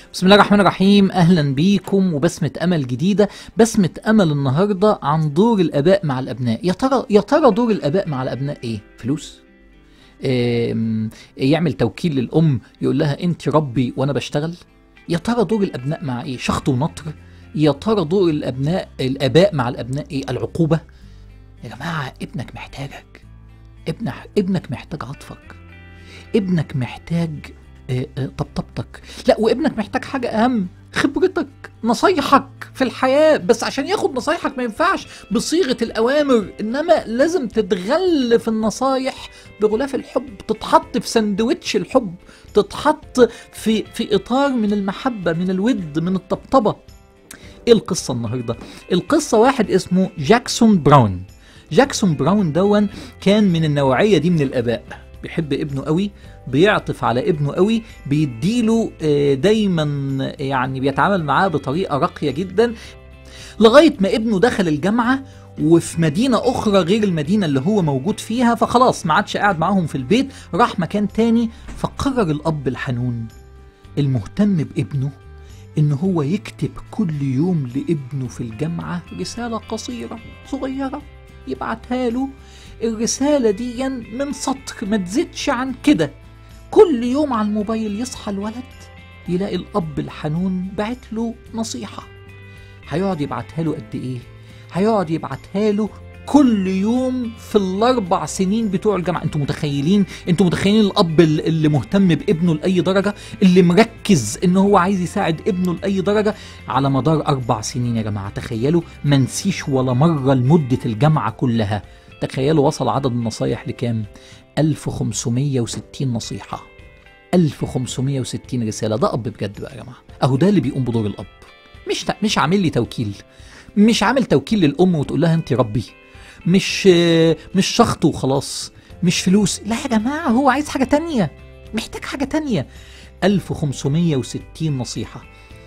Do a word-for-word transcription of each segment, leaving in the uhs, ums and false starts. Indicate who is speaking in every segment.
Speaker 1: بسم الله الرحمن الرحيم. اهلا بيكم وبسمة امل جديدة. بسمة امل النهاردة عن دور الاباء مع الابناء. يا ترى يا ترى دور الاباء مع الابناء ايه؟ فلوس؟ إيه يعمل توكيل للام يقول لها انت ربي وانا بشتغل؟ يا ترى دور الابناء مع ايه؟ شخط ونطر؟ يا ترى دور الابناء الاباء مع الابناء ايه؟ العقوبة؟ يا جماعة ابنك محتاجك، ابنك ابنك محتاج عطفك، ابنك محتاج طبطبتك، لا وابنك محتاج حاجة أهم، خبرتك، نصايحك في الحياة. بس عشان ياخد نصايحك ما ينفعش بصيغة الأوامر، إنما لازم تتغلف النصايح بغلاف الحب، تتحط في سندوتش الحب، تتحط في في إطار من المحبة، من الود، من الطبطبة. إيه القصة النهاردة؟ القصة واحد اسمه جاكسون براون. جاكسون براون دون كان من النوعية دي من الآباء، بيحب ابنه قوي، بيعطف على ابنه قوي، بيديله دايما، يعني بيتعامل معاه بطريقة راقية جدا، لغاية ما ابنه دخل الجامعة وفي مدينة أخرى غير المدينة اللي هو موجود فيها، فخلاص ما عادش قاعد معاهم في البيت، راح مكان تاني. فقرر الأب الحنون المهتم بابنه إن هو يكتب كل يوم لابنه في الجامعة رسالة قصيرة صغيرة يبعتها له. الرسالة دي من سطر، ما تزيدش عن كده. كل يوم على الموبايل يصحى الولد يلاقي الأب الحنون بعت له نصيحة. هيقعد يبعتها له قد إيه؟ هيقعد يبعتها له كل يوم في الأربع سنين بتوع الجامعة. انتوا متخيلين؟ انتوا متخيلين الأب اللي مهتم بابنه لأي درجة، اللي مركز إن هو عايز يساعد ابنه لأي درجة على مدار أربع سنين يا جماعة. تخيلوا، ما نسيش ولا مرة لمدة الجامعة كلها. تخيلوا وصل عدد النصايح لكام؟ ألف وخمسمية وستين نصيحة، ألف وخمسمية وستين رسالة. ده أب بجد بقى يا جماعة. أهو ده اللي بيقوم بدور الأب. مش مش عامل لي توكيل، مش عامل توكيل للأم وتقول لها أنت ربي، مش مش شخط وخلاص، مش فلوس. لا يا جماعة، هو عايز حاجة تانية، محتاج حاجة تانية. ألف وخمسمية وستين نصيحة.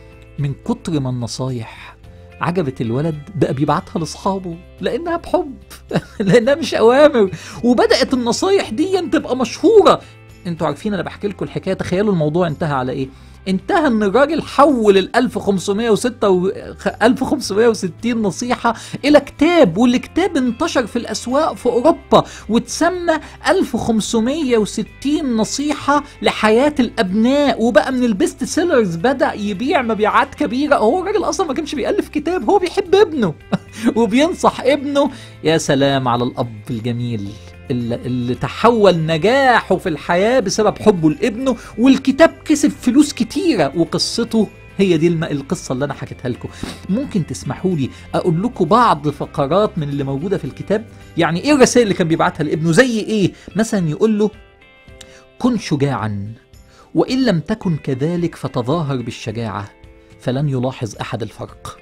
Speaker 1: من كتر ما النصايح عجبت الولد بقى بيبعتها لاصحابه لانها بحب لانها مش اوامر. وبدات النصايح دي تبقى مشهوره. انتوا عارفين انا بحكي لكم الحكايه، تخيلوا الموضوع انتهى على ايه؟ انتهى ان الراجل حول ال ألف وخمسمية وستة و ألف وخمسمية وستين نصيحه الى كتاب، والكتاب انتشر في الاسواق في اوروبا وتسمى ألف وخمسمية وستين نصيحه لحياه الابناء، وبقى من البيست سيلرز، بدا يبيع مبيعات كبيره. هو الراجل اصلا ما كانش بيالف كتاب، هو بيحب ابنه وبينصح ابنه. يا سلام على الاب الجميل اللي تحول نجاحه في الحياة بسبب حبه لابنه، والكتاب كسب فلوس كتيرة. وقصته هي دي القصة اللي أنا حكيتها لكم. ممكن تسمحوا لي أقول لكم بعض فقرات من اللي موجودة في الكتاب؟ يعني إيه الرسائل اللي كان بيبعتها لابنه؟ زي إيه؟ مثلا يقول له: كن شجاعا، وإن لم تكن كذلك فتظاهر بالشجاعة فلن يلاحظ أحد الفرق.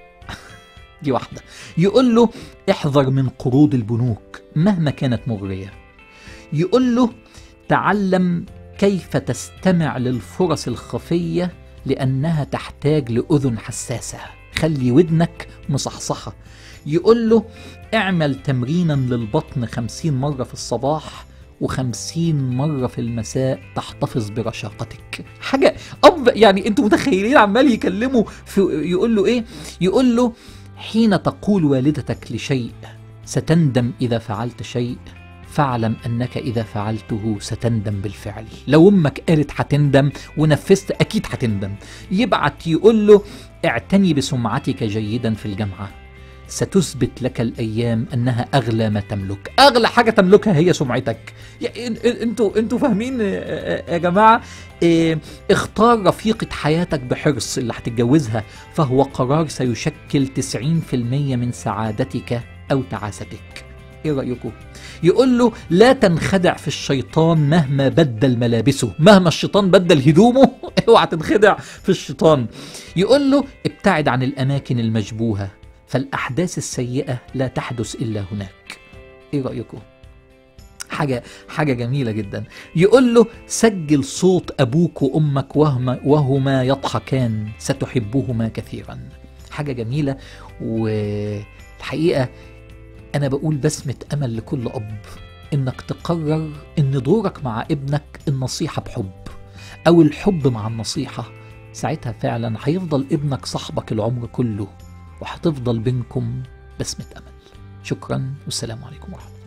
Speaker 1: دي واحدة. يقول له: احذر من قروض البنوك مهما كانت مغرية. يقول له: تعلم كيف تستمع للفرص الخفية لأنها تحتاج لأذن حساسة، خلي ودنك مصحصحة. يقول له: اعمل تمرينا للبطن خمسين مرة في الصباح وخمسين مرة في المساء تحتفظ برشاقتك. حاجة أب، يعني انتوا متخيلين عمال يكلمه في، يقول له ايه؟ يقول له: حين تقول والدتك لشيء ستندم إذا فعلت شيء، فاعلم أنك إذا فعلته ستندم بالفعل. لو أمك قالت هتندم ونفذت أكيد هتندم. يبعت يقول له: اعتني بسمعتك جيدا في الجامعة، ستثبت لك الأيام أنها أغلى ما تملك. أغلى حاجة تملكها هي سمعتك. انتوا انتوا فاهمين يا جماعة؟ اه اختار رفيقة حياتك بحرص اللي هتتجوزها، فهو قرار سيشكل تسعين في المية من سعادتك أو تعاستك. ايه رأيكم؟ يقول له: لا تنخدع في الشيطان مهما بدل ملابسه. مهما الشيطان بدل هدومه اوعى تنخدع في الشيطان. يقول له: ابتعد عن الأماكن المشبوهة، فالأحداث السيئة لا تحدث إلا هناك. إيه رأيكم؟ حاجة حاجة جميلة جدا. يقول له: سجل صوت أبوك وأمك وهما, وهما يضحكان، ستحبهما كثيرا. حاجة جميلة. والحقيقة أنا بقول بسمة أمل لكل أب، إنك تقرر إن دورك مع ابنك النصيحة بحب، أو الحب مع النصيحة، ساعتها فعلا هيفضل ابنك صاحبك العمر كله، وهتفضل بينكم بسمة أمل. شكرا والسلام عليكم ورحمة الله.